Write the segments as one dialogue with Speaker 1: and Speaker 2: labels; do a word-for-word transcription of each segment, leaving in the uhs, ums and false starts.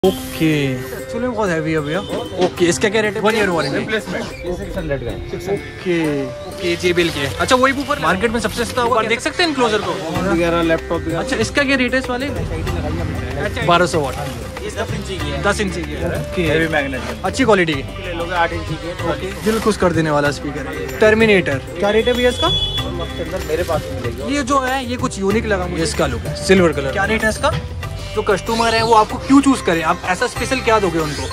Speaker 1: Okay actually बहुत heavy है भैया। ओके इसका क्या रेट है? One year warranty
Speaker 2: replacement six hundred का है।
Speaker 1: ओके ओके जेबीएल के। अच्छा वही ऊपर मार्केट में सबसे सस्ता होगा, देख सकते हैं इनक्लोजर को
Speaker 2: वगैरह लैपटॉप।
Speaker 1: अच्छा इसका क्या रेट है इस वाले? बारह सौ वाट
Speaker 2: दस इंची की है।
Speaker 1: दस इंची की है। ओके
Speaker 2: हैवी मैग्नेट
Speaker 1: अच्छी क्वालिटी की
Speaker 2: ले लोगे आठ इंची की है।
Speaker 1: ओके दिल खुश कर देने वाला स्पीकर है। टर्मिनेटर क्या रेट है भैया इसका?
Speaker 2: अंदर मेरे पास मिलेगी।
Speaker 1: ये जो है ये कुछ यूनिक लगा मुझे, इसका लुक है सिल्वर कलर। क्या रेट है इसका? जो कस्टमर है वो आपको क्यों चूज करे, आप ऐसा स्पेशल क्या दोगे उनको?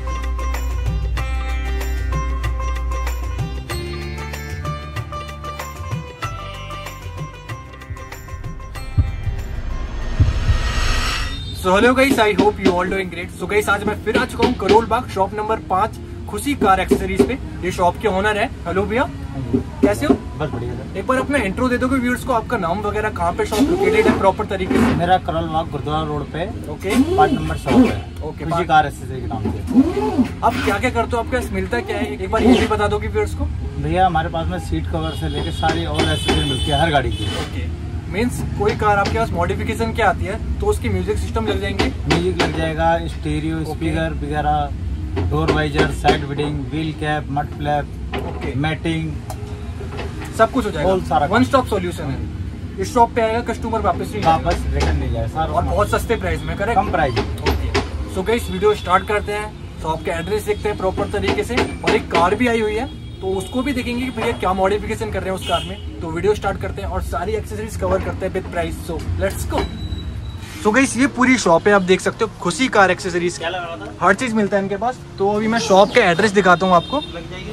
Speaker 1: So hello guys, I hope you all doing great. So guys आज मैं फिर आ चुका हूँ करोल बाग शॉप नंबर पाँच खुशी कार एक्सेसरीज पे। ये शॉप के ओनर है। हेलो भैया कैसे हो?
Speaker 2: बस बढ़िया सर।
Speaker 1: एक बार अपना इंट्रो दे दोगे व्यूअर्स को, आपका नाम वगैरह, कहाँ पे शॉप लोकेटेड है प्रॉपर तरीके से?
Speaker 2: मेरा करोल बाग गुरुद्वारा रोड पे
Speaker 1: ओके
Speaker 2: पाँच नंबर शॉप है।
Speaker 1: ओके
Speaker 2: खुशी कार एक्सेसरी के नाम से।
Speaker 1: आप क्या क्या करते हो, आपके पास मिलता क्या है, एक बार ये भी बता दोगे व्यूअर्स को?
Speaker 2: भैया हमारे पास में सीट कवर से लेके सारी और एक्सेसरी मिलती है हर गाड़ी की।
Speaker 1: ओके मीन्स कोई कार आपके पास मॉडिफिकेशन क्या आती है तो उसकी म्यूजिक सिस्टम लग जाएंगे,
Speaker 2: म्यूजिक लग जाएगा, स्टीरियो स्पीकर वगैरह, door visor, side beading, wheel cap, mud flap,
Speaker 1: okay
Speaker 2: matting,
Speaker 1: सब कुछ हो जाएगा।
Speaker 2: All सारा
Speaker 1: वन स्टॉप सॉल्यूशन है। इस शॉप पे आएगा कस्टमर वापस नहीं जाएगा।
Speaker 2: वापस रिटर्न नहीं जाए सर,
Speaker 1: और बहुत सस्ते प्राइस में, करेक्ट?
Speaker 2: कम price.
Speaker 1: Okay so guys video start करते हैं। शॉप के एड्रेस देखते हैं प्रॉपर तरीके से, और एक कार भी आई हुई है तो उसको भी देखेंगे कि भैया क्या मॉडिफिकेशन कर रहे हैं उस कार में। तो वीडियो स्टार्ट करते हैं और सारी एक्सेसरीज कवर करते हैं with price. So let's go. So guys ये पूरी शॉप है, आप देख सकते हो खुशी कार एक्सेसरीज, हर चीज मिलता है इनके पास। तो अभी मैं शॉप का एड्रेस दिखाता हूँ आपको।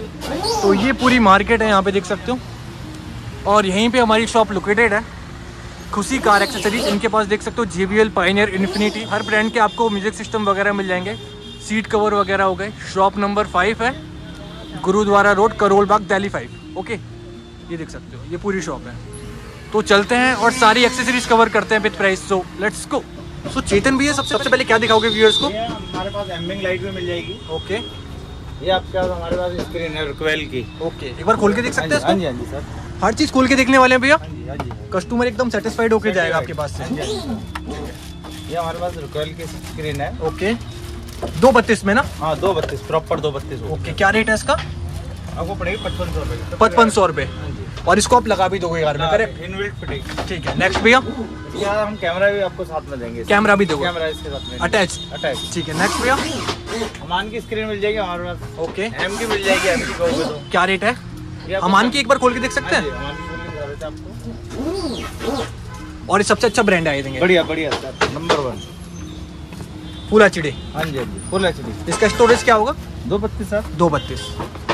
Speaker 1: तो ये पूरी मार्केट है, यहाँ पे देख सकते हो, और यहीं पे हमारी शॉप लोकेटेड है खुशी कार एक्सेसरीज। इनके पास देख सकते हो जेबीएल, पायनियर, इन्फिनिटी, हर ब्रांड के आपको म्यूजिक सिस्टम वगैरह मिल जाएंगे। सीट कवर वगैरह हो गए। शॉप नंबर फाइव है, Gurudwara road, Karol Bagh, Delhi five. Okay ये देख सकते हो, ये पूरी शॉप है। तो चलते हैं और सारी एक्सेसरीज कवर करते हैं with price. So let's go. So Chetan भैया सबसे सबसे पहले क्या दिखाओगे व्यूअर्स को?
Speaker 2: हमारे पास एम्बिंग लाइट भी मिल जाएगी।
Speaker 1: ओके
Speaker 2: ये आपके पास हमारे पास स्क्रीन है रिक्वेल की।
Speaker 1: ओके एक बार खोल के देख सकते हैं
Speaker 2: हाँ
Speaker 1: इसको?
Speaker 2: जी हाँ जी सर,
Speaker 1: हर चीज खोल के देखने वाले हैं भैया।
Speaker 2: हाँ जी हाँ जी।
Speaker 1: कस्टमर एकदम सेटिस्फाइड होके जाएगा आपके पास से।
Speaker 2: हाँ जी, हाँ जी। ये हमारे पास रिक्वेल की स्क्रीन है।
Speaker 1: ओके दो बत्तीस में ना?
Speaker 2: हाँ दो बत्तीस प्रॉपर दो बत्तीस।
Speaker 1: ओके क्या रेट है इसका?
Speaker 2: आपको पड़ेगी पचपन सौ रुपये।
Speaker 1: पचपन सौ रुपये और इसको आप लगा भी दोगे यार में, करेक्ट?
Speaker 2: Inbuilt fitting.
Speaker 1: ठीक है नेक्स्ट भैया।
Speaker 2: यार हम कैमरा भी आपको साथ में देंगे।
Speaker 1: कैमरा भी दोगे?
Speaker 2: कैमरा इसके साथ में
Speaker 1: अटैच।
Speaker 2: अटैच।
Speaker 1: ठीक है नेक्स्ट भैया।
Speaker 2: अमान की स्क्रीन मिल जाएगी हमारे पास।
Speaker 1: ओके
Speaker 2: एम की मिल जाएगी, एम की कहोगे तो।
Speaker 1: क्या रेट है?
Speaker 2: ये आपको-
Speaker 1: अमान की एक बार खोल के देख सकते
Speaker 2: हाँ जी,
Speaker 1: हैं?
Speaker 2: अमान की खोल के दिखा देते हैं आपको।
Speaker 1: और ये सबसे अच्छा ब्रांड है देंगे,
Speaker 2: बढ़िया बढ़िया sir, number one.
Speaker 1: Full HD.
Speaker 2: हाँ जी हाँ जी फुल एच डी।
Speaker 1: इसका स्टोरेज क्या होगा?
Speaker 2: दो बत्तीस सर।
Speaker 1: दो बत्तीस।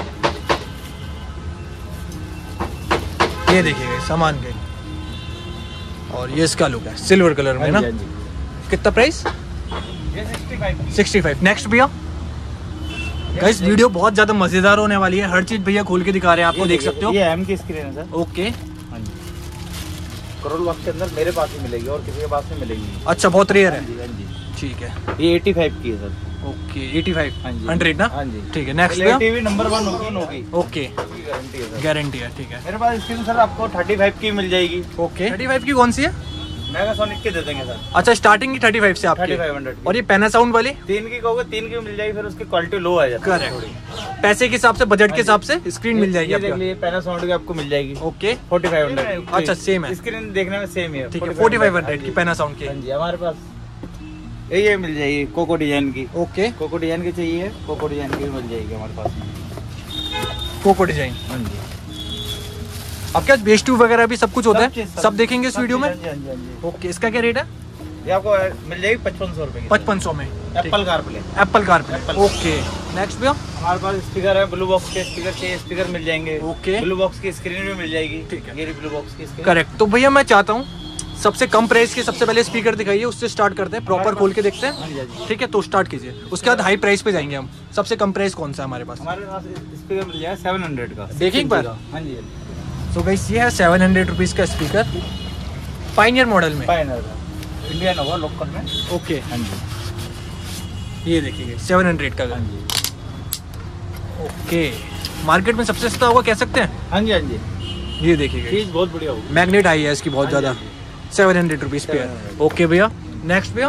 Speaker 1: ये देखिएगा सामान के, और ये इसका लुक है सिल्वर कलर में ना।
Speaker 2: हाँ जी, हाँ जी।
Speaker 1: कितना प्राइस?
Speaker 2: ये sixty five.
Speaker 1: Sixty five. Next भैया। गाइस वीडियो बहुत ज्यादा मजेदार होने वाली है, हर चीज भैया खोल के दिखा रहे हैं आपको, देख सकते हो।
Speaker 2: ये एम की स्क्रीन है सर।
Speaker 1: ओके
Speaker 2: हाँ जी। करोल बाग के अंदर मेरे पास ही मिलेगी और किसी के पास नहीं मिलेगी।
Speaker 1: अच्छा बहुत रेयर
Speaker 2: हाँ
Speaker 1: है।
Speaker 2: जी हाँ जी।
Speaker 1: ठीक है
Speaker 2: ये एटी फाइव की है सर।
Speaker 1: Okay eighty five.
Speaker 2: हाँ जी
Speaker 1: हंड्रेड ना?
Speaker 2: हाँ जी।
Speaker 1: ठीक है नेक्स्ट भैया।
Speaker 2: टीवी नंबर वन होगी होगी।
Speaker 1: ओके
Speaker 2: गारंटी है सर।
Speaker 1: गारंटी है। ठीक है
Speaker 2: मेरे पास स्क्रीन सर आपको थर्टी फाइव की मिल जाएगी।
Speaker 1: ओके थर्टी फाइव की कौन सी है?
Speaker 2: मेगासोनिक के दे देंगे सर।
Speaker 1: अच्छा स्टार्टिंग की थर्टी फाइव से आपकी।
Speaker 2: Thirty five hundred.
Speaker 1: और ये पैनासाउंड वाली?
Speaker 2: तीन की कहोगे तीन की मिल जाएगी, फिर उसकी क्वालिटी लो आ जाती है।
Speaker 1: करेक्ट। पैसे के हिसाब से, बजट के हिसाब से स्क्रीन मिल जाएगी
Speaker 2: ये देख
Speaker 1: आपको।
Speaker 2: लीजिए पैनासोनिक की आपको मिल जाएगी।
Speaker 1: Okay
Speaker 2: forty five hundred.
Speaker 1: अच्छा सेम है।
Speaker 2: स्क्रीन देखने में सेम ही है।
Speaker 1: ठीक है फोर्टी फाइव हंड्रेड की पैनासाउंड की।
Speaker 2: हाँ जी हमारे पास ये ये मिल जाएगी कोको डिजाइन की।
Speaker 1: ओके
Speaker 2: कोको डिजाइन की चाहिए, कोको डिजाइन की भी मिल जाएगी हमारे पास।
Speaker 1: Cocoa design.
Speaker 2: हाँ जी।
Speaker 1: आपके पास बेस ट्यूब वगैरह भी सब कुछ होता
Speaker 2: सब
Speaker 1: है,
Speaker 2: चीज़, सब
Speaker 1: सब देखेंगे इस
Speaker 2: सब
Speaker 1: वीडियो में।
Speaker 2: चीज़, हाँ जी, हाँ जी।
Speaker 1: ओके इसका क्या रेट है?
Speaker 2: ये आपको मिल जाएगी पचपन सौ रुपए की।
Speaker 1: पचपन सौ में
Speaker 2: Apple CarPlay.
Speaker 1: Apple car पे।
Speaker 2: Apple।
Speaker 1: ओके नेक्स्ट भैया।
Speaker 2: हमारे पास स्पीकर है, ब्लू बॉक्स के स्पीकर चाहिए, स्पीकर मिल जाएंगे।
Speaker 1: ओके
Speaker 2: ब्लू बॉक्स की स्क्रीन भी मिल जाएगी।
Speaker 1: ठीक है।
Speaker 2: ये ब्लू बॉक्स की स्क्रीन।
Speaker 1: करेक्ट। तो भैया मैं चाहता हूँ सबसे कम प्राइस के सबसे पहले स्पीकर दिखाइए, उससे स्टार्ट करते हैं, प्रॉपर खोल के देखते
Speaker 2: हाँ
Speaker 1: हैं।
Speaker 2: जी, हाँ जी।
Speaker 1: ठीक है तो स्टार्ट कीजिए, उसके बाद हाई प्राइस पे जाएंगे हम। सबसे कम प्राइस कौन सा है हमारे पास?
Speaker 2: हमारे पास स्पीकर मिल जाएगा सेवन हंड्रेड का।
Speaker 1: देखिए एक बार।
Speaker 2: हाँ जी।
Speaker 1: सो गाइस ये है सेवन हंड्रेड रुपीज का स्पीकर, पायनियर मॉडल में।
Speaker 2: फाइनल का इंडियन होगा लोकल में।
Speaker 1: ओके
Speaker 2: हाँ जी
Speaker 1: ये देखिए सेवन हंड्रेड का।
Speaker 2: हाँ जी
Speaker 1: ओके मार्केट में सबसे सस्ता होगा कह सकते हैं।
Speaker 2: हाँ जी हाँ जी।
Speaker 1: ये देखिए
Speaker 2: चीज बहुत बढ़िया होगी।
Speaker 1: मैग्नेट आई है इसकी बहुत
Speaker 2: हाँ जी,
Speaker 1: ज्यादा।
Speaker 2: हाँ जी।
Speaker 1: सेवन हंड्रेड रुपीज पे है। ओके भैया नेक्स्ट भैया।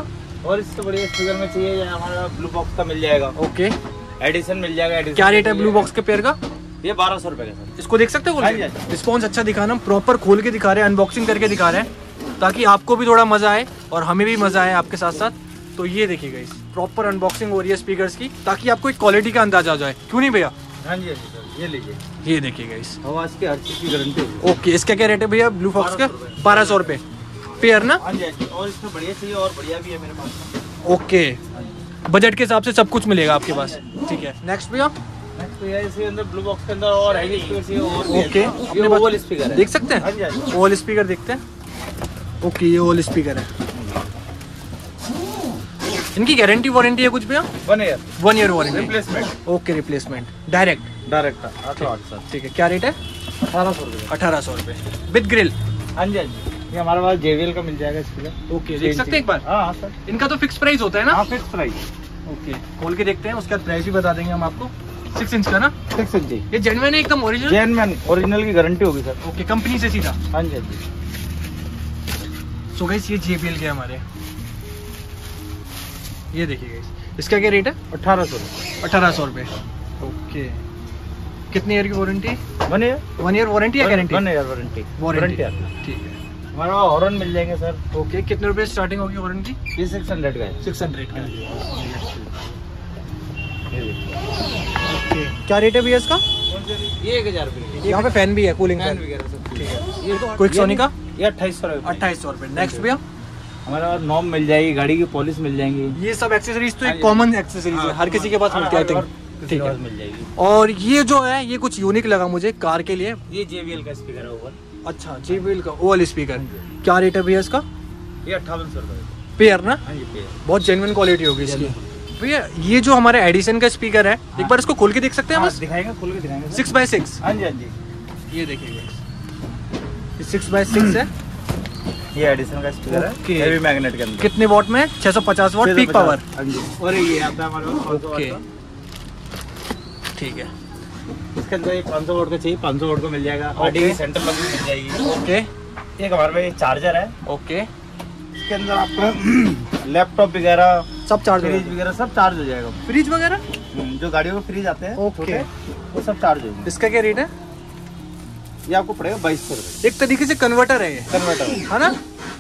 Speaker 2: और इससे बढ़िया स्पीकर में चाहिए या हमारा ब्लू बॉक्स का मिल जाएगा।
Speaker 1: ओके,
Speaker 2: एडिशन मिल जाएगा। एडिशन
Speaker 1: क्या रेट है ब्लू बॉक्स के पेयर का?
Speaker 2: ये बारह सौ रुपए का सर।
Speaker 1: इसको देख सकते हो खोल के? रिस्पॉन्स अच्छा दिखाना, प्रॉपर खोल के दिखा रहे हैं, अनबॉक्सिंग करके दिखा रहे हैं, ताकि आपको भी थोड़ा मजा आए और हमें भी मजा आए आपके साथ साथ। तो ये देखिएगा, इस प्रॉपर अनबॉक्सिंग हो रही है स्पीकर्स की, ताकि आपको एक क्वालिटी का अंदाजा आ जाए, क्यों नहीं भैया?
Speaker 2: हाँ जी, हाँ जी सर, ये लीजिए।
Speaker 1: ये देखिएगा, इस
Speaker 2: आवाज की हर चीज की गारंटी होगी।
Speaker 1: ओके, इसका क्या रेट है भैया ब्लू बॉक्स का? बारह सौ रुपये पेयर ना?
Speaker 2: हाँ जी, हाँ जी। और इसमें बढ़िया चाहिए और बढ़िया भी है मेरे पास।
Speaker 1: ओके, बजट के हिसाब से सब कुछ मिलेगा आपके पास। ठीक है, नेक्स्ट भैया।
Speaker 2: नेक्स्ट तो ये इसके अंदर ब्लू बॉक्स के अंदर और हैवी स्पीकर चाहिए और भी है।
Speaker 1: ओके,
Speaker 2: ये ओवल स्पीकर है,
Speaker 1: देख सकते
Speaker 2: हाँ जी, हाँ जी।
Speaker 1: हैं? ओवल स्पीकर देखते हैं। ओके, ये ओवल स्पीकर है। इनकी गारंटी वारंटी है कुछ भैया?
Speaker 2: One year
Speaker 1: one year warranty.
Speaker 2: Replacement.
Speaker 1: Okay, replacement direct
Speaker 2: direct sir.
Speaker 1: ठीक है, क्या रेट है?
Speaker 2: अठारह सौ रुपये।
Speaker 1: अठारह सौ रुपये विद ग्रिल।
Speaker 2: हाँ जी, हाँ जी। ये हमारे पास जेवीएल का मिल जाएगा स्पीकर।
Speaker 1: ओके, देख सकते हैं एक बार?
Speaker 2: हाँ सर।
Speaker 1: इनका तो फिक्स प्राइस होता है ना?
Speaker 2: हाँ, फिक्स प्राइस।
Speaker 1: ओके, खोल के देखते हैं, उसका प्राइस भी बता देंगे हम आपको। सिक्स इंच का ना?
Speaker 2: Six inch.
Speaker 1: ये जेन्युइन है एकदम ओरिजिनल?
Speaker 2: जेन्युइन ओरिजिनल की गारंटी होगी सर।
Speaker 1: ओके, कंपनी से सीधा?
Speaker 2: हाँ जी, हाँ जी।
Speaker 1: सो गाइस, ये जेबीएल के हमारे, ये देखिए गाइस, इसका क्या रेट है?
Speaker 2: अठारह सौ रुपये।
Speaker 1: अठारह सौ रुपये। ओके, कितनी ईयर की warranty?
Speaker 2: One year.
Speaker 1: One year warranty या guarantee?
Speaker 2: One year warranty.
Speaker 1: Warranty,
Speaker 2: warranty.
Speaker 1: ठीक है।
Speaker 2: हमारे पास हॉर्न मिल जाएंगे सर।
Speaker 1: ओके, कितने रुपए स्टार्टिंग होगी वारंटी?
Speaker 2: ये सिक्स हंड्रेड का है।
Speaker 1: सिक्स हंड्रेड का।
Speaker 2: ये देखिए।
Speaker 1: ओके, क्या रेट है भैया इसका?
Speaker 2: ये एक हजार रुपये।
Speaker 1: यहाँ पे फैन भी है, कूलिंग
Speaker 2: फैन
Speaker 1: फैन।
Speaker 2: वगैरह सब।
Speaker 1: ठीक है,
Speaker 2: ये तो
Speaker 1: क्विक सोनी का?
Speaker 2: ये अट्ठाईस सौ रुपये।
Speaker 1: अट्ठाईस सौ रुपये। नेक्स्ट भैया,
Speaker 2: हमारे पास नॉब मिल जाएगी, गाड़ी की पॉलिश मिल जाएंगी।
Speaker 1: ये सब एक्सेसरीज तो एक कॉमन एक्सेसरीज है, हर किसी के पास मिलती है आई थिंक। ठीक है,
Speaker 2: मिल जाएगी।
Speaker 1: और ये जो है, ये कुछ यूनिक लगा मुझे कार के लिए।
Speaker 2: ये जेवीएल का स्पीकर है ओवल।
Speaker 1: अच्छा, जेबीएल का ओवल स्पीकर। क्या रेट है भैया इसका?
Speaker 2: ये अट्ठावन सौ रुपये
Speaker 1: पेयर ना?
Speaker 2: हाँ जी, पेयर।
Speaker 1: बहुत जेन्युइन क्वालिटी होगी इसकी भैया। ये जो हमारे एडिसन का स्पीकर है, एक बार इसको खोल के देख सकते हैं?
Speaker 2: हाँ,
Speaker 1: बस
Speaker 2: दिखाएंगे, खोल के दिखाएंगे सर।
Speaker 1: Six by six.
Speaker 2: हाँ जी, हाँ जी।
Speaker 1: ये देखिएगा, ये सिक्स बाय सिक्स है।
Speaker 2: ये एडिसन का स्पीकर
Speaker 1: ओके।
Speaker 2: है, हेवी मैग्नेट के अंदर।
Speaker 1: कितने वॉट में? छह सौ पचास वॉट पीक पावर।
Speaker 2: हाँ जी। और ये आता है हमारे पास
Speaker 1: ओके, ठीक है।
Speaker 2: इसके अंदर पाँच सौ वोट का चाहिए, पाँच सौ वोट का मिल जाएगा। ऑडी की सेंटर लगी मिल जाएगी।
Speaker 1: ओके,
Speaker 2: एक हमारे पास ये चार्जर है।
Speaker 1: ओके,
Speaker 2: इसके अंदर आपका लैपटॉप वगैरह
Speaker 1: सब चार्ज
Speaker 2: फ्रिज वगैरह सब चार्ज हो जाएगा।
Speaker 1: फ्रिज वगैरह?
Speaker 2: जो गाड़ियों में फ्रिज आते हैं
Speaker 1: ओके।
Speaker 2: छोटे, वो सब चार्ज हो जाएंगे।
Speaker 1: इसका क्या रेट है?
Speaker 2: ये आपको पड़ेगा बाईस सौ रुपये।
Speaker 1: एक तरीके से कन्वर्टर है ये,
Speaker 2: कन्वर्टर
Speaker 1: है ना?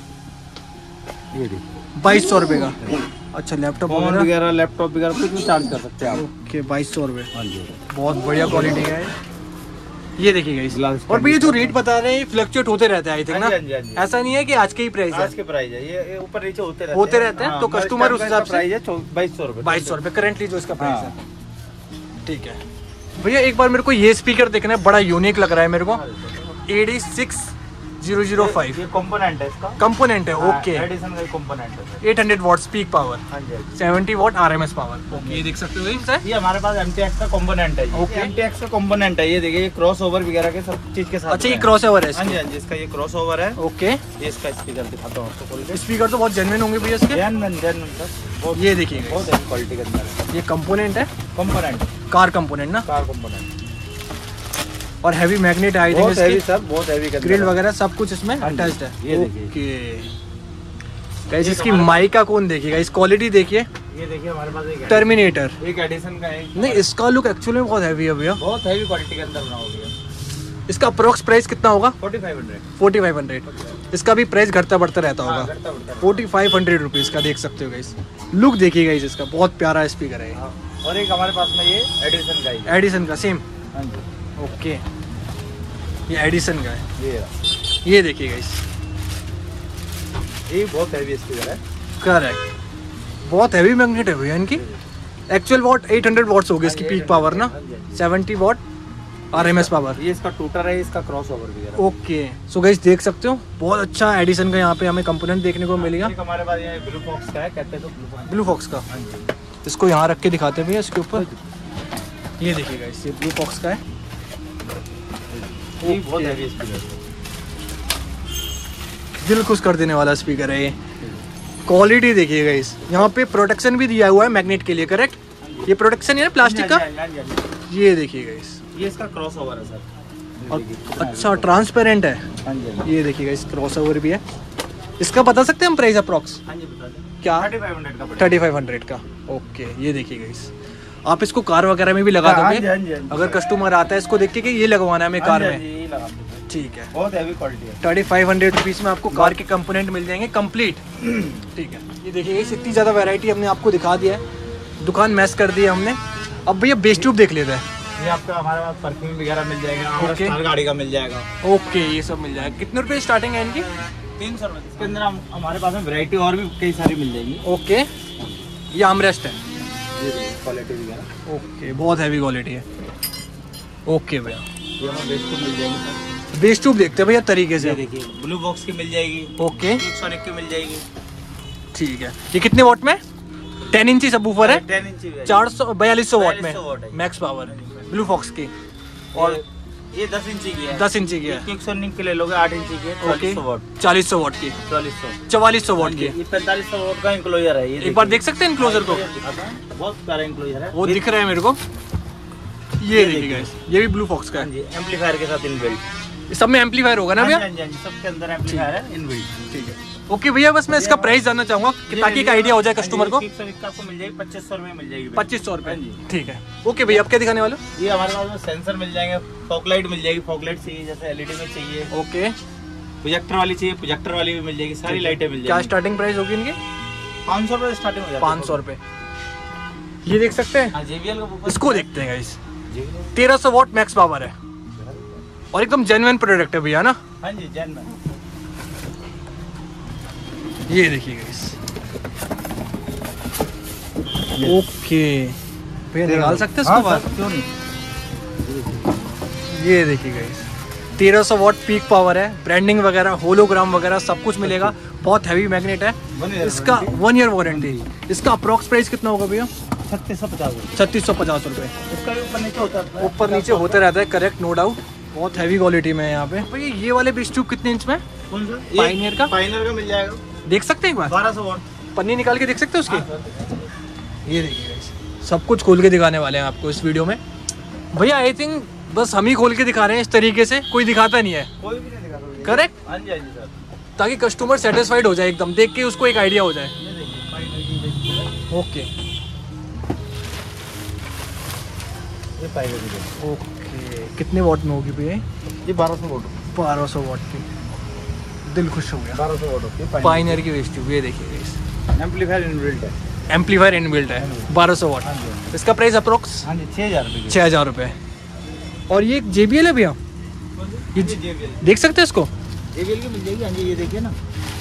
Speaker 2: ये देखिए,
Speaker 1: बाईस सौ रुपये का। अच्छा, लैपटॉप
Speaker 2: फोन
Speaker 1: वगैरह?
Speaker 2: वगैरह लैपटॉप वगैरह कुछ भी चार्ज कर सकते हैं आप।
Speaker 1: ओके, बाईस सौ रुपये।
Speaker 2: हाँ जी।
Speaker 1: बहुत बढ़िया क्वालिटी का है ये, देखिएगा इस।
Speaker 2: ग्लास
Speaker 1: और भैया जो रेट बता रहे हैं फ्लक्चुएट होते रहते हैं आई थिंक ना?
Speaker 2: हाँ जी, हाँ जी।
Speaker 1: ऐसा नहीं है कि आज के ही प्राइस है,
Speaker 2: आज के प्राइस है। ये ये ऊपर नीचे होते रहते हैं।
Speaker 1: होते रहते हैं, तो
Speaker 2: हाँ,
Speaker 1: कस्टमर उस हिसाब से
Speaker 2: प्राइस है बाईस सौ रुपये।
Speaker 1: बाईस सौ रुपये करेंटली जो इसका प्राइस
Speaker 2: हाँ।
Speaker 1: है। ठीक है भैया, एक बार मेरे को ये स्पीकर देखना है, बड़ा यूनिक लग रहा है मेरे को। A D six zero zero five
Speaker 2: ये कंपोनेंट है इसका।
Speaker 1: कंपोनेंट है, ओके।
Speaker 2: एडिसन का कंपोनेंट है।
Speaker 1: Eight hundred watt peak power,
Speaker 2: हाँ जी।
Speaker 1: Seventy watt RMS power. Okay, ये देख सकते हो सर,
Speaker 2: ये हमारे पास एम टी एक्स का कंपोनेंट है।
Speaker 1: ओके।
Speaker 2: एम टी एक्स का कंपोनेंट है। ये देखिए, ये क्रॉस ओवर वगैरह के सब चीज के साथ।
Speaker 1: अच्छा, ये क्रॉस ओवर है
Speaker 2: हाँ जी, हाँ जी। इसका ये क्रॉस ओवर है।
Speaker 1: ओके।
Speaker 2: ये इसका स्पीकर दिखाता हूँ आपको खोल के।
Speaker 1: स्पीकर तो बहुत जेन्युइन होंगे भैया इसके।
Speaker 2: जेन्युइन जेन्युइन सर, बहुत
Speaker 1: ये देखिएगा,
Speaker 2: बहुत अच्छी क्वालिटी के अंदर है।
Speaker 1: ये कंपोनेंट है,
Speaker 2: कंपोनेंट,
Speaker 1: कार कंपोनेंट ना?
Speaker 2: Car component.
Speaker 1: और हैवी मैग्नेट आई थिंक
Speaker 2: बहुत हैवी
Speaker 1: इसकी,
Speaker 2: सर, बहुत हैवी के अंदर
Speaker 1: ग्रिल
Speaker 2: है।
Speaker 1: वगैरह सब कुछ इसमें
Speaker 2: हाँ जी,
Speaker 1: अटैच्ड है।
Speaker 2: ये देखिए।
Speaker 1: ओके गाइस, इसकी माइक का कौन देखिएगा, इस क्वालिटी देखिए।
Speaker 2: ये देखिए, हमारे पास एक
Speaker 1: टर्मिनेटर,
Speaker 2: एक एडिशन का है।
Speaker 1: नहीं इसका लुक एक्चुअली में बहुत हैवी है भैया।
Speaker 2: बहुत हैवी क्वालिटी के अंदर बना हो गया।
Speaker 1: इसका अप्रोक्स प्राइस कितना होगा?
Speaker 2: Forty five hundred.
Speaker 1: Forty five hundred. इसका भी प्राइस घटता बढ़ता रहता
Speaker 2: हाँ,
Speaker 1: होगा।
Speaker 2: घटता बढ़ता है।
Speaker 1: फोर्टी फाइव हंड्रेड रुपीज़ का देख सकते हो गाइस। लुक देखिएगा इस इसका, बहुत प्यारा स्पीकर है ये।
Speaker 2: हाँ, और एक हमारे पास में ये एडिशन का है।
Speaker 1: एडिसन का सेम।
Speaker 2: हाँ जी।
Speaker 1: ओके, ये एडिसन का है।
Speaker 2: ये
Speaker 1: ये देखिए गाइस,
Speaker 2: ये बहुत हैवी स्पीकर है।
Speaker 1: करेक्ट, बहुत हैवी मैग्नेट है भैया इनकी। Actual watt eight hundred watts होगी इसकी पीक पावर ना, सेवेंटी वॉट आरएमएस पावर।
Speaker 2: ये इसका टूटर है, इसका क्रॉस ओवर भी है।
Speaker 1: ओके, सो गाइस देख सकते हो, बहुत अच्छा एडिसन का यहाँ पे हमें कंपोनेंट देखने को मिलेगा।
Speaker 2: एक हमारे पास ये ब्लू फॉक्स का है, कहते हैं तो ब्लू फॉक्स।
Speaker 1: ब्लू फॉक्स का,
Speaker 2: हाँ जी।
Speaker 1: इसको यहाँ रख के दिखाते हैं भैया इसके ऊपर। ये देखिएगा इस, ये ब्लू फॉक्स का है।
Speaker 2: ये बहुत हैवी स्पीकर है,
Speaker 1: दिल खुश कर देने वाला स्पीकर है ये। क्वालिटी देखिएगा इस, यहाँ पे प्रोटेक्शन भी दिया हुआ है मैग्नेट के लिए, करेक्ट? ये प्रोटेक्शन है प्लास्टिक का। ये देखिएगा इस,
Speaker 2: ये इसका क्रॉस ओवर है सर।
Speaker 1: और अच्छा ट्रांसपेरेंट है।
Speaker 2: हाँ जी।
Speaker 1: ये देखिएगा इस, क्रॉस ओवर भी है। इसका बता सकते हैं हम प्राइस अप्रॉक्स?
Speaker 2: हाँ जी, बता दें।
Speaker 1: क्या
Speaker 2: थर्टी फाइव हंड्रेड का
Speaker 1: थर्टी फाइव हंड्रेड का। ओके, ये देखिए गाइस, आप इसको कार वगैरह में भी लगा दोगे अगर कस्टमर आता है इसको देख के कि ये लगवाना है हमें कार में, ठीक है।
Speaker 2: बहुत हैवी क्वालिटी है।
Speaker 1: थर्टी फाइव हंड्रेड रुपीज में आपको कार के कंपोनेंट मिल जाएंगे कंप्लीट, ठीक है। ये देखिए इस इतनी ज़्यादा वैरायटी हमने आपको दिखा दिया है, दुकान मैस कर दी है हमने। अब भैया बेस ट्यूब देख लेते हैं।
Speaker 2: ये आपका हमारे पास परफ्यूम वगैरह मिल जाएगा,
Speaker 1: ओके,
Speaker 2: हर गाड़ी का मिल जाएगा।
Speaker 1: ओके, ये सब मिल जाएगा। कितने रुपए स्टार्टिंग है इनकी?
Speaker 2: तीन सौ रुपये। इसके अंदर हम हमारे पास में वैरायटी और भी कई सारी मिल जाएंगी।
Speaker 1: ओके, ये आर्मरेस्ट है,
Speaker 2: क्वालिटी वगैरह
Speaker 1: ओके, बहुत हैवी क्वालिटी है। ओके भैया,
Speaker 2: ये हमें बेस ट्यूब मिल जाएगी।
Speaker 1: बेस ट्यूब देखते हैं भैया तरीके से।
Speaker 2: देखिए ब्लू बॉक्स की मिल जाएगी,
Speaker 1: ओके,
Speaker 2: सोनिक की मिल जाएगी,
Speaker 1: ठीक है। ये कितने वॉट में? टेन इंची सबवूफर है,
Speaker 2: टेन इंची
Speaker 1: चार सौ बयालीस सौ वॉट में
Speaker 2: watt
Speaker 1: max power blue fox की।
Speaker 2: और ये दस इंची की है,
Speaker 1: दस इंची की है,
Speaker 2: एक सोनिक की ले लोगे आठ इंची की है, चालीस सौ वॉट,
Speaker 1: चालीस सौ वॉट की,
Speaker 2: चालीस सौ
Speaker 1: चवालीस सौ वॉट की।
Speaker 2: ये पैंतालीस सौ वॉट का इंक्लोजर है। ये
Speaker 1: एक बार देख सकते हैं इंक्लोजर को,
Speaker 2: बहुत प्यारा इंक्लोजर है,
Speaker 1: वो दिख रहा है मेरे को। ये देखिए गाइस, ये भी ब्लू फॉक्स का है,
Speaker 2: एम्पलीफायर के साथ इनबिल्ट।
Speaker 1: सब में एम्पलीफायर होगा ना भैया?
Speaker 2: सबके अंदर एम्पलीफायर है इनबिल्ट, ठीक है।
Speaker 1: ओके भैया, बस मैं इसका प्राइस जानना चाहूंगा ताकि एक आइडिया हो जाए कस्टमर को।
Speaker 2: आपको मिल जाएगी पच्चीस सौ रुपए मिल जाएगी,
Speaker 1: पच्चीस सौ रुपए, ठीक है। ओके भैया, आप क्या दिखाने वाले हो?
Speaker 2: ये हमारे पास में सेंसर मिल जाएंगे, फॉकलाइट मिल जाएगी, फॉकलाइट चाहिए जैसे एलईडी में चाहिए,
Speaker 1: ओके,
Speaker 2: प्रोजेक्टर वाली चाहिए, प्रोजेक्टर वाली भी मिल जाएगी, सारी लाइटें मिल जाएगी।
Speaker 1: क्या स्टार्टिंग प्राइस होगी इनकी?
Speaker 2: पाँच सौ रुपए स्टार्टिंग हो जाती है।
Speaker 1: पाँच सौ रुपए। ये देख सकते हैं,
Speaker 2: जेबीएल का,
Speaker 1: इसको देखते हैं गाइस, तेरह सौ वॉट मैक्स पावर है और एकदम जेन्युइन प्रोडक्ट है भैया ना?
Speaker 2: हाँ जी, जेन्युइन।
Speaker 1: ये देखिए गाइस, ओके भैया, निकाल सकते हैं इसको बाहर?
Speaker 2: क्यों नहीं।
Speaker 1: ये देखिए गाइस, तेरह सौ वॉट पीक पावर है, ब्रांडिंग वगैरह, होलोग्राम वगैरह सब कुछ मिलेगा, बहुत हैवी मैग्नेट है। इसका वन ईयर वारंटी। इसका अप्रोक्स प्राइस कितना होगा भैया?
Speaker 2: छत्तीस सौ पचास
Speaker 1: छत्तीस सौ पचास रुपये।
Speaker 2: इसका भी ऊपर नीचे होता है,
Speaker 1: ऊपर नीचे होते रहता है, करेक्ट, नो डाउट। बहुत हैवी क्वालिटी में है यहाँ पे। भैया ये वाले बेस ट्यूब कितने इंच में?
Speaker 2: कौन सा?
Speaker 1: पायनियर का?
Speaker 2: पायनियर का मिल जाएगा,
Speaker 1: देख सकते हैं एक बार?
Speaker 2: बारह सौ वॉट।
Speaker 1: पन्नी निकाल के देख सकते हैं उसकी? ये देखिए गाइस, सब कुछ खोल के दिखाने वाले हैं आपको इस वीडियो में भैया। आई थिंक बस हम ही खोल के दिखा रहे हैं इस तरीके से, कोई दिखाता नहीं है,
Speaker 2: कोई भी नहीं दिखाता।
Speaker 1: करेक्ट?
Speaker 2: हाँ जी, हाँ जी सर,
Speaker 1: ताकि कस्टमर सेटिस्फाइड हो जाए एकदम, देख के उसको एक आइडिया हो जाए। ओके,
Speaker 2: ये पाएगा जी।
Speaker 1: ओके, कितने वॉट में होगी भैया?
Speaker 2: ये बारह सौ वॉट,
Speaker 1: बारह सौ वॉट की, दिल खुश हो गया।
Speaker 2: बारह सौ वॉट होती है
Speaker 1: पायनियर की बेस ट्यूब। ये देखिए गाइस,
Speaker 2: एम्पलीफायर इनबिल्ट है,
Speaker 1: एम्पलीफायर इनबिल्ट है, बारह सौ वॉट। इसका प्राइस अप्रोक्स?
Speaker 2: हाँ जी, छः हज़ार रुपये।
Speaker 1: छः हज़ार रुपये। और ये जे बी एल है भैया, ये देख सकते हैं इसको?
Speaker 2: जेबीएल की मिल जाएगी। हाँ जी, ये देखिए ना,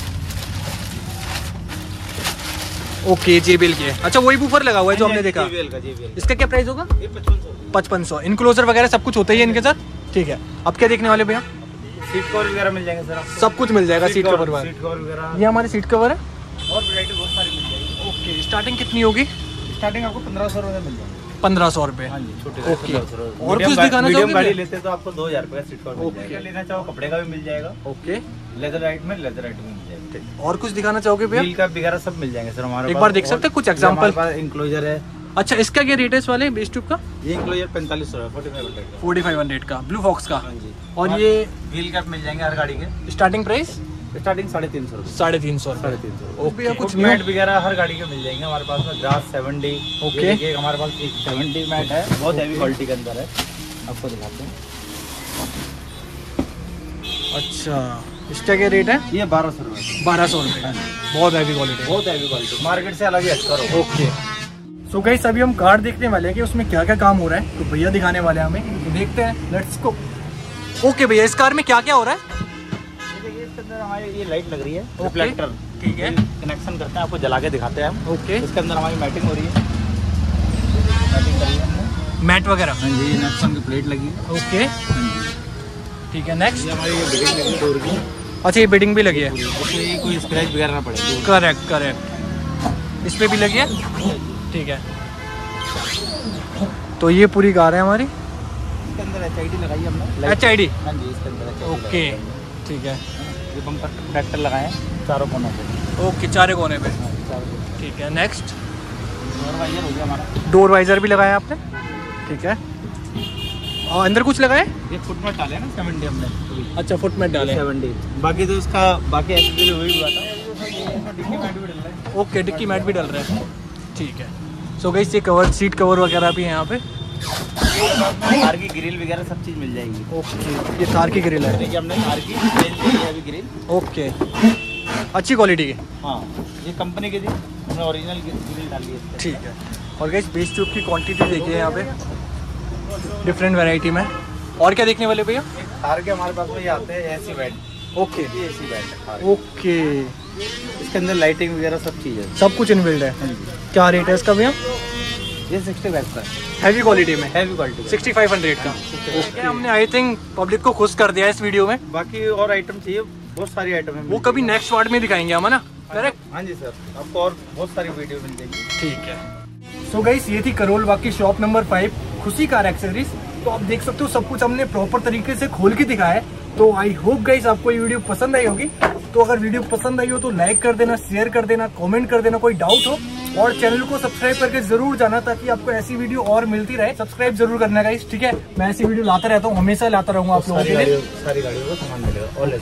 Speaker 1: ओके, जे बी एल की है। अच्छा, वही बूफर लगा हुआ है जो हमने देखा।
Speaker 2: जेबीएल का, जेबीएल।
Speaker 1: इसका क्या प्राइस होगा?
Speaker 2: ये पचपन सौ।
Speaker 1: पचपन सौ। इनक्लोजर वगैरह सब कुछ होता ही है इनके साथ, ठीक है। अब क्या देखने वाले भैया?
Speaker 2: सीट कवर वगैरह मिल जाएंगे सर आपको।
Speaker 1: सब कुछ मिल जाएगा, सीट कवर वगैरह।
Speaker 2: सीट कवर वगैरह,
Speaker 1: ये हमारे सीट कवर है,
Speaker 2: और वैरायटी बहुत सारी मिल जाएगी।
Speaker 1: ओके। स्टार्टिंग कितनी होगी?
Speaker 2: स्टार्टिंग आपको पंद्रह सौ रुपये मिल जाएगी।
Speaker 1: पंद्रह सौ रुपये।
Speaker 2: हाँ जी, छोटे
Speaker 1: ओके।
Speaker 2: और
Speaker 1: और कुछ दिखाना
Speaker 2: मीडियम
Speaker 1: चाहोगे?
Speaker 2: गाड़ी लेते तो आपको दो हजार रुपये का सीट कवर मिल
Speaker 1: ओके।
Speaker 2: जाएगा। लेना चाहो कपड़े का भी मिल जाएगा,
Speaker 1: ओके।
Speaker 2: लेदर राइट में, लेदर राइट में मिल जाएगा।
Speaker 1: और कुछ दिखाना चाहोगे भैया?
Speaker 2: व्हील का वगैरह सब मिल जाएंगे सर हमारे
Speaker 1: एक
Speaker 2: पास।
Speaker 1: बार देख सकते हैं कुछ एग्जांपल?
Speaker 2: इंक्लोजर है।
Speaker 1: अच्छा, इसका क्या रेट है इस वाले बेस ट्यूब का?
Speaker 2: ये इंक्लोजर पैंतालीस सौ है, फोर्टी फाइव हंड्रेड का।
Speaker 1: फोर्टी फाइव हंड्रेड का, ब्लू फॉक्स का।
Speaker 2: हाँ जी।
Speaker 1: और ये
Speaker 2: व्हील कैप मिल जाएंगे हर गाड़ी के।
Speaker 1: Starting price?
Speaker 2: स्टार्टिंग साढ़े तीन सौ रुपये।
Speaker 1: साढ़े तीन सौ
Speaker 2: साढ़े तीन सौ।
Speaker 1: ओके।
Speaker 2: कुछ
Speaker 1: कुछ
Speaker 2: मैट वगैरह हर गाड़ी के मिल जाएंगे हमारे पास में। Grass seven D,
Speaker 1: okay.
Speaker 2: देखिए हमारे पास एक सेवेंटी मैट है, बहुत हैवी क्वालिटी के अंदर है, आपको दिखाते हैं।
Speaker 1: अच्छा, इसका क्या रेट है?
Speaker 2: ये बारह सौ रुपये।
Speaker 1: बारह सौ रुपये। बहुत हैवी क्वालिटी।
Speaker 2: बहुत हैवी क्वालिटी, मार्केट से अलग ही हटकर हो।
Speaker 1: ओके। सो गाइस, अभी हम कार देखने वाले हैं कि उसमें क्या क्या काम हो रहा है, तो भैया दिखाने वाले हैं हमें, तो देखते हैं, लेट्स गो। ओके भैया, इस कार में क्या क्या हो रहा है?
Speaker 2: देखिए इसके अंदर हमारी ये लाइट लग रही है,
Speaker 1: ओके।
Speaker 2: रिफ्लेक्टर,
Speaker 1: ठीक है।
Speaker 2: कनेक्शन करते हैं, आपको जला के दिखाते हैं हम।
Speaker 1: ओके।
Speaker 2: इसके अंदर हमारी मैटिंग हो रही है, मैटिंग करी है हमने,
Speaker 1: मैट वगैरह।
Speaker 2: हाँ जी। नेक्सन की प्लेट लगी है,
Speaker 1: ओके,
Speaker 2: हाँ जी।
Speaker 1: ठीक है। नेक्स्ट?
Speaker 2: ये हमारी ये बिडिंग लगी डोर की।
Speaker 1: अच्छा, ये बिडिंग भी लगी है,
Speaker 2: इसमें कोई स्क्रैच वगैरह ना पड़े।
Speaker 1: Correct correct. इस पे भी लगी है, ठीक है। तो ये पूरी कार है हमारी।
Speaker 2: इसके अंदर एच आई डी लगाई है हमने,
Speaker 1: एच आई डी।
Speaker 2: हाँ जी। इसके अंदर एच आई डी
Speaker 1: ओके, ठीक है।
Speaker 2: ये बम्पर प्रोटेक्टर लगाए हैं चारों कोनों पे।
Speaker 1: ओके, चारे कोने पे,
Speaker 2: हाँ, चारों कोनों।
Speaker 1: ठीक है। नेक्स्ट?
Speaker 2: डोर वाइजर हो गया हमारा।
Speaker 1: डोर वाइजर भी लगाया आपने, ठीक है। और अंदर कुछ लगाए?
Speaker 2: ये फुटमेट डाले ना सेवन डी हमने।
Speaker 1: अच्छा, फुटमेट डाले।
Speaker 2: सेवन डी, बाकी तो उसका बाकी एक्सेसरी हुई हुआ था। डिक्की मैट भी डल रहा है।
Speaker 1: ओके, डिक्की मैट भी डल रहा है, ठीक है। सो गाइस ये कवर, सीट कवर वगैरह भी है यहाँ पे।
Speaker 2: थार की ग्रिल वगैरह सब चीज़ मिल जाएगी।
Speaker 1: ओके, ये थार की ग्रिल है।
Speaker 2: देखिए हमने थार की ग्रिल अभी ग्रिल।
Speaker 1: ओके, अच्छी क्वालिटी की।
Speaker 2: हाँ, ये कंपनी की थी, हमने ओरिजिनल ग्रिल डाली है।
Speaker 1: ठीक है। और गाइस बेस ट्यूब की क्वांटिटी देखिए यहाँ पे डिफरेंट वैरायटी में। और क्या देखने वाले भैया?
Speaker 2: थार के हमारे पास में ये आते हैं एसी बेड।
Speaker 1: ओके,
Speaker 2: ये एसी बेड है।
Speaker 1: ओके,
Speaker 2: इसके अंदर लाइटिंग वगैरह सब चीज़ है,
Speaker 1: सब कुछ इनबिल्ड है। क्या रेट है इसका भैया?
Speaker 2: ये सिक्सटी फाइव का
Speaker 1: हैवी क्वालिटी में,
Speaker 2: heavy quality
Speaker 1: sixty five hundred का। ओके, हमने आई थिंक पब्लिक को खुश कर दिया है इस वीडियो में।
Speaker 2: बाकी और आइटम चाहिए, बहुत सारी आइटम है,
Speaker 1: वो कभी नेक्स्ट वार्ड में दिखाएंगे हम, है ना? करेक्ट।
Speaker 2: हाँ जी सर, आपको और बहुत सारी वीडियो मिल जाएगी।
Speaker 1: ठीक है। सो गाइस ये थी करोल बाग की shop number five, Khushi car accessories. तो आप देख सकते हो सब कुछ हमने प्रॉपर तरीके से खोल के दिखाया है। तो आई होप गाइस आपको ये वीडियो पसंद आई होगी। तो अगर वीडियो पसंद आई हो तो लाइक कर देना, शेयर कर देना, कमेंट कर देना कोई डाउट हो, और चैनल को सब्सक्राइब करके जरूर जाना ताकि आपको ऐसी वीडियो और मिलती रहे। सब्सक्राइब जरूर करना गाइस, ठीक है? मैं ऐसी वीडियो लाता रहता हूँ, हमेशा लाता रहूंगा आप लोगों के लिए।
Speaker 2: सारी गाड़ियों का सामान मिलेगा और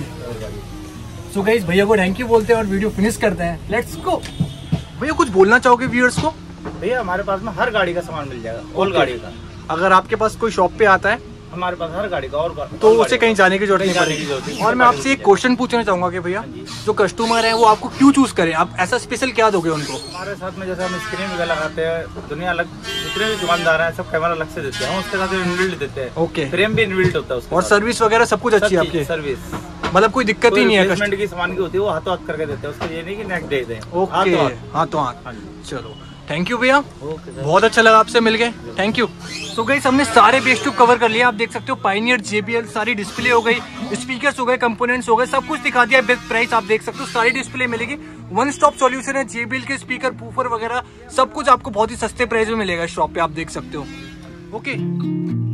Speaker 1: सो गाइस भैया को थैंक यू बोलते हैं और वीडियो फिनिश करते हैं। Let's go. भैया कुछ बोलना चाहोगे व्यूअर्स को?
Speaker 2: भैया हमारे पास में हर गाड़ी का सामान मिल जाएगा, ऑल गाड़ी का।
Speaker 1: अगर आपके पास कोई शॉप पे आता है
Speaker 2: हमारे पास हर गाड़ी का, और
Speaker 1: तो उसे कहीं जाने की जरूरत नहीं पड़ेगी। और मैं आपसे एक क्वेश्चन पूछना चाहूंगा कि भैया जो कस्टमर है वो आपको क्यों चूज करे? आप ऐसा स्पेशल क्या दोगे उनको?
Speaker 2: हमारे साथ में जैसे हम स्क्रीन वगैरह लगाते हैं, दुनिया अलग, जितने भी दुकानदार हैं सब कैमरा अलग से देते हैं, हम उसके साथ इनबिल्ट देते हैं।
Speaker 1: ओके,
Speaker 2: फ्रेम भी इनबिल्ट होता है उसके
Speaker 1: और सर्विस वगैरह सब कुछ अच्छी है आपकी?
Speaker 2: सर्विस
Speaker 1: मतलब कोई दिक्कत ही नहीं है?
Speaker 2: कस्टमर की सामान की होती है वो हाथों हाथ करके देते हैं, उसको ये नहीं कि नेक्स्ट दे दें।
Speaker 1: ओके, हाथों हाथ। चलो थैंक यू भैया, बहुत अच्छा लगा आपसे मिल गए, थैंक यू। सो गाइस हमने सारे बेस ट्यूब कवर कर लिया। आप देख सकते हो पायनियर, जेबीएल, सारी डिस्प्ले हो गई, स्पीकर्स हो गए, कंपोनेंट्स हो गए, सब कुछ दिखा दिया। बेस्ट प्राइस आप देख सकते हो, सारी डिस्प्ले मिलेगी। वन स्टॉप सॉल्यूशन है, जेबीएल के स्पीकर, बूफर वगैरह सब कुछ आपको बहुत ही सस्ते प्राइस में मिलेगा शॉप पे, आप देख सकते हो। ओके।